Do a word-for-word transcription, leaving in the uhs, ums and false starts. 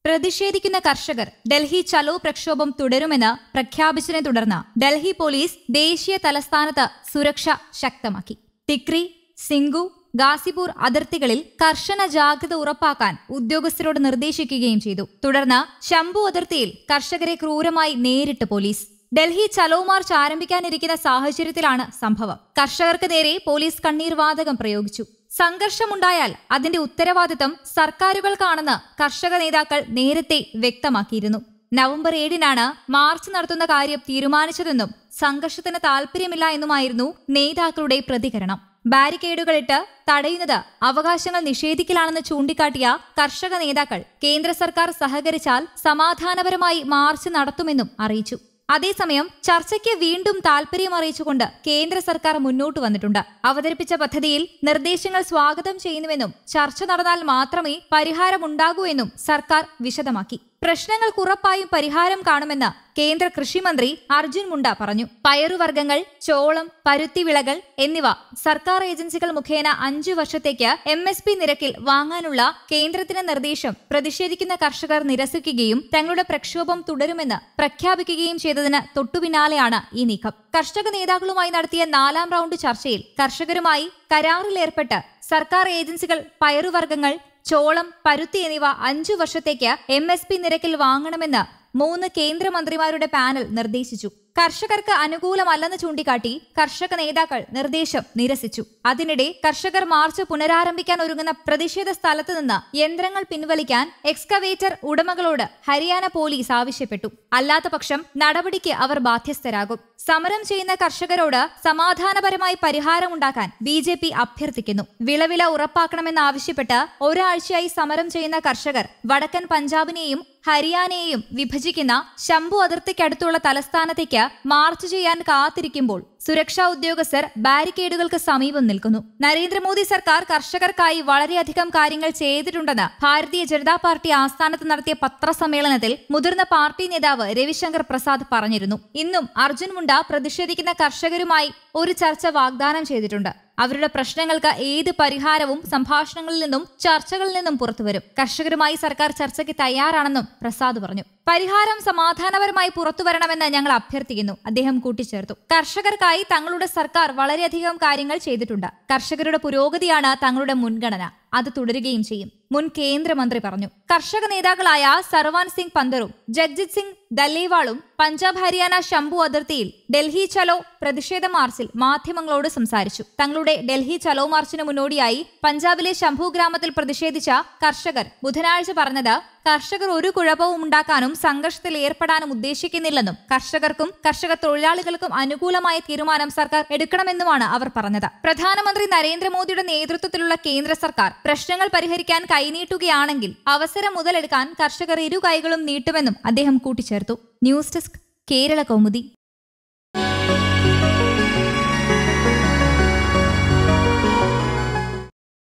പ്രതിഷേധിക്കുന്ന കർഷകർ ഡൽഹി ചലോ പ്രക്ഷോഭം തുടരുമെന്ന് പ്രഖ്യാപിച്ചതിനെ തുടർന്ന് ഡൽഹി പോലീസ് ദേശീയ തലസ്ഥാനത്ത് സുരക്ഷ ശക്തമാക്കി. തിക്രി, സിംഗു, ഗാസിപൂർ അതിർത്തികളിൽ കർശന ജാഗ്രത ഉറപ്പാക്കാൻ ഉദ്യോഗസ്ഥരോട് നിർദ്ദേശിക്കുകയും ചെയ്തു. തുടർന്ന് ശംഭു അതിർത്തിയിൽ കർഷകരെ ക്രൂരമായി നേരിട്ട് പോലീസ്. ഡൽഹി ചലോ മാർച്ച് ആരംഭിക്കാനിരിക്കുന്ന സാഹചര്യത്തിലാണ് സംഭവം. കർഷകർക്ക് നേരെ പോലീസ് കണ്ണീർ വാതകം പ്രയോഗിച്ചു. സംഘർഷമുണ്ടായാൽ അതിന്റെ ഉത്തരവാദിത്തം സർക്കാരുകൾക്കാണെന്ന് കർഷക നേതാക്കൾ നേരത്തെ വ്യക്തമാക്കിയിരുന്നു. നവംബർ ഏഴിനാണ് മാർച്ച് നടത്തുന്ന കാര്യം തീരുമാനിച്ചതെന്നും സംഘർഷത്തിന് താൽപര്യമില്ല എന്നുമായിരുന്നു നേതാക്കളുടെ പ്രതികരണം. ബാരിക്കേഡുകളിട്ട് തടയുന്നത് അവകാശങ്ങൾ നിഷേധിക്കലാണെന്ന് ചൂണ്ടിക്കാട്ടിയ കർഷക നേതാക്കൾ കേന്ദ്ര സർക്കാർ സഹകരിച്ചാൽ സമാധാനപരമായി മാർച്ച് നടത്തുമെന്നും അറിയിച്ചു. അതേസമയം ചർച്ചയ്ക്ക് വീണ്ടും താൽപര്യം അറിയിച്ചുകൊണ്ട് കേന്ദ്ര സർക്കാർ മുന്നോട്ട് വന്നിട്ടുണ്ട്. അവതരിപ്പിച്ച പദ്ധതിയിൽ നിർദ്ദേശങ്ങൾ സ്വാഗതം ചെയ്യുന്നുവെന്നും ചർച്ച നടന്നാൽ മാത്രമേ പരിഹാരമുണ്ടാകൂ എന്നും സർക്കാർ വിശദമാക്കി. പ്രശ്നങ്ങൾക്ക് ഉറപ്പായും പരിഹാരം കാണുമെന്ന് കേന്ദ്ര കൃഷിമന്ത്രി അർജുൻ മുണ്ട പറഞ്ഞു. പയറുവർഗ്ഗങ്ങൾ, ചോളം, പരുത്തി വിളകൾ എന്നിവ സർക്കാർ ഏജൻസികൾ മുഖേന അഞ്ചു വർഷത്തേക്ക് എം എസ് പി നിരക്കിൽ വാങ്ങാനുള്ള കേന്ദ്രത്തിന്റെ നിർദ്ദേശം പ്രതിഷേധിക്കുന്ന കർഷകർ നിരസിക്കുകയും തങ്ങളുടെ പ്രക്ഷോഭം തുടരുമെന്ന് പ്രഖ്യാപിക്കുകയും ചെയ്തതിന് തൊട്ടുപിന്നാലെയാണ് ഈ നീക്കം. കർഷക നേതാക്കളുമായി നടത്തിയ നാലാം റൌണ്ട് ചർച്ചയിൽ കർഷകരുമായി കരാറിലേർപ്പെട്ട് സർക്കാർ ഏജൻസികൾ പയറുവർഗ്ഗങ്ങൾ, ചോളം, പരുത്തി എന്നിവ അഞ്ചു വർഷത്തേക്ക് എം എസ് പി നിരക്കിൽ വാങ്ങണമെന്ന് മൂന്ന് കേന്ദ്രമന്ത്രിമാരുടെ പാനൽ നിർദ്ദേശിച്ചു. കർഷകർക്ക് അനുകൂലമല്ലെന്ന് ചൂണ്ടിക്കാട്ടി കർഷക നേതാക്കൾ നിർദ്ദേശം നിരസിച്ചു. അതിനിടെ കർഷകർ മാർച്ച് പുനരാരംഭിക്കാൻ ഒരുങ്ങുന്ന പ്രതിഷേധ സ്ഥലത്ത് നിന്ന് യന്ത്രങ്ങൾ പിൻവലിക്കാൻ എക്സ്കവേറ്റർ ഉടമകളോട് ഹരിയാന പോലീസ് ആവശ്യപ്പെട്ടു. അല്ലാത്തപക്ഷം നടപടിക്ക് അവർ ബാധ്യസ്ഥരാകും. സമരം ചെയ്യുന്ന കർഷകരോട് സമാധാനപരമായി പരിഹാരമുണ്ടാക്കാൻ ബി ജെ പി അഭ്യർത്ഥിക്കുന്നു. വിളവില ഉറപ്പാക്കണമെന്നാവശ്യപ്പെട്ട് ഒരാഴ്ചയായി സമരം ചെയ്യുന്ന കർഷകർ വടക്കൻ പഞ്ചാബിനെയും ഹരിയാനയെയും വിഭജിക്കുന്ന ശംഭു അതിർത്തിക്കടുത്തുള്ള തലസ്ഥാനത്തേക്ക് മാർച്ച് ചെയ്യാൻ കാത്തിരിക്കുമ്പോൾ സുരക്ഷാ ഉദ്യോഗസ്ഥർ ബാരിക്കേഡുകൾക്ക് സമീപം നിൽക്കുന്നു. നരേന്ദ്രമോദി സർക്കാർ കർഷകർക്കായി വളരെയധികം കാര്യങ്ങൾ ചെയ്തിട്ടുണ്ടെന്ന് ഭാരതീയ ജനതാ പാർട്ടി ആസ്ഥാനത്ത് നടത്തിയ പത്രസമ്മേളനത്തിൽ മുതിർന്ന പാർട്ടി നേതാവ് രവിശങ്കർ പ്രസാദ് പറഞ്ഞിരുന്നു. ഇന്നും അർജുൻ മുണ്ട പ്രതിഷേധിക്കുന്ന കർഷകരുമായി ഒരു ചർച്ച വാഗ്ദാനം ചെയ്തിട്ടുണ്ട്. അവരുടെ പ്രശ്നങ്ങൾക്ക് ഏത് പരിഹാരവും സംഭാഷണങ്ങളിൽ നിന്നും ചർച്ചകളിൽ നിന്നും പുറത്തുവരും. കർഷകരുമായി സർക്കാർ ചർച്ചയ്ക്ക് തയ്യാറാണെന്നും പ്രസാദ് പറഞ്ഞു. പരിഹാരം സമാധാനപരമായി പുറത്തുവരണമെന്ന് ഞങ്ങൾ അഭ്യർത്ഥിക്കുന്നു, അദ്ദേഹം കൂട്ടിച്ചേർത്തു. കർഷകർക്കായി തങ്ങളുടെ സർക്കാർ വളരെയധികം കാര്യങ്ങൾ ചെയ്തിട്ടുണ്ട്. കർഷകരുടെ പുരോഗതിയാണ് തങ്ങളുടെ മുൻഗണന, അത് തുടരുകയും ചെയ്യും, മുൻ കേന്ദ്രമന്ത്രി പറഞ്ഞു. കർഷക നേതാക്കളായ സർവാൻ സിംഗ് പന്തറും ജഗ്ജിത് സിംഗ് ദല്ലേവാളും പഞ്ചാബ് ഹരിയാന ശംഭു അതിർത്തിയിൽ ഡൽഹി ചലോ പ്രതിഷേധ മാർച്ചിൽ മാധ്യമങ്ങളോട് സംസാരിച്ചു. തങ്ങളുടെ ഡൽഹി ചലോ മാർച്ചിന് മുന്നോടിയായി പഞ്ചാബിലെ ശംഭു ഗ്രാമത്തിൽ പ്രതിഷേധിച്ച കർഷകർ ബുധനാഴ്ച പറഞ്ഞത് കർഷകർ ഒരു കുഴപ്പവും ഉണ്ടാക്കാനും സംഘർഷത്തിൽ ഏർപ്പെടാനും ഉദ്ദേശിക്കുന്നില്ലെന്നും കർഷകർക്കും കർഷക തൊഴിലാളികൾക്കും അനുകൂലമായ തീരുമാനം സർക്കാർ എടുക്കണമെന്നുമാണ് അവർ പറഞ്ഞത്. പ്രധാനമന്ത്രി നരേന്ദ്രമോദിയുടെ നേതൃത്വത്തിലുള്ള കേന്ദ്ര സർക്കാർ പ്രശ്നങ്ങൾ പരിഹരിക്കാൻ കൈനീട്ടുകയാണെങ്കിൽ അവസരം മുതലെടുക്കാൻ കർഷകർ ഇരു കൈകളും നീട്ടുമെന്നും അദ്ദേഹം കൂട്ടിച്ചേർത്തു. News desk, Kerala Kaumudi.